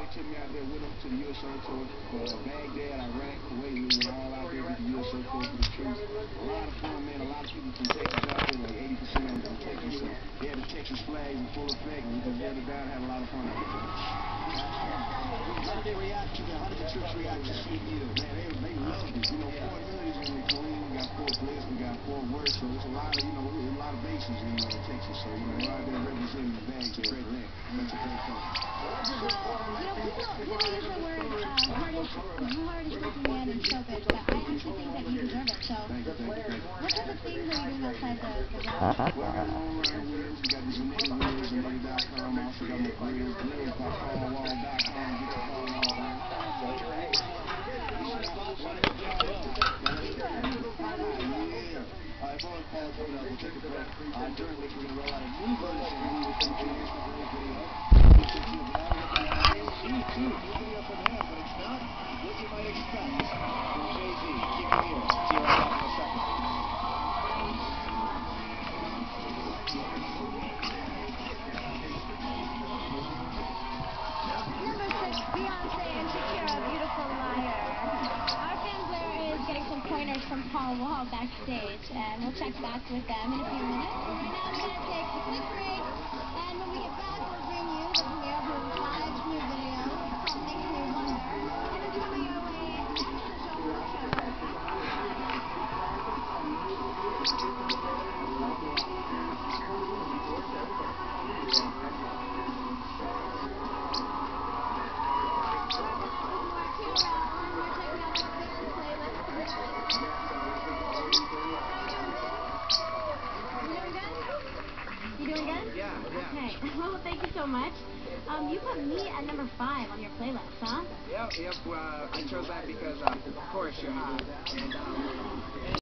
took me out there with them to the USO tour for Baghdad, Iraq, Kuwait. We went all out there with the USO tour for the troops. A lot of fun, man. A lot of people from Texas out there, like 80% of them from Texas. So they had the Texas flag in full effect, and we just held it down and had a lot of fun out there. How did they react to that? How did the troops react to seeing you? Man, they loved it. You know, Fort Hood is in Killeen. We got Fort Bliss, we got Fort Worth. So it's a lot of, a lot of bases in Texas. So, we're out there representing the bag there for that. That's a great thing. People usually word hardest working man in showbiz, but I actually think that you deserve it. So, Thank you. what type of things are you doing outside the job? Well, I got my online wheels. We got the Zanetta wheels, Zanetta.com. I also got my grills, grills.paulwall.com. Get the Paul Wall there. If I was Paul coming up, we'll take a break. During which we're going to roll out a new version of the Instagram video. Video from him, but it's not what you might expect from Jay-Z. Keep it here. See you right back in a second. Number 6, Beyonce and Shakira, Beautiful Liar. Our fan Blair is getting some pointers from Paul Wall backstage, and we'll check back with them in a few minutes. But right now, we're going to take a quick break, and when we get back, we'll bring you the premiere of her 5 new videos. It's called Makes Me Wonder, and it's coming your way to the You doing good? Yeah. Okay. Well, thank you so much. You put me at number 5 on your playlist, huh? Yep. I chose that because, of course, you're hot. And,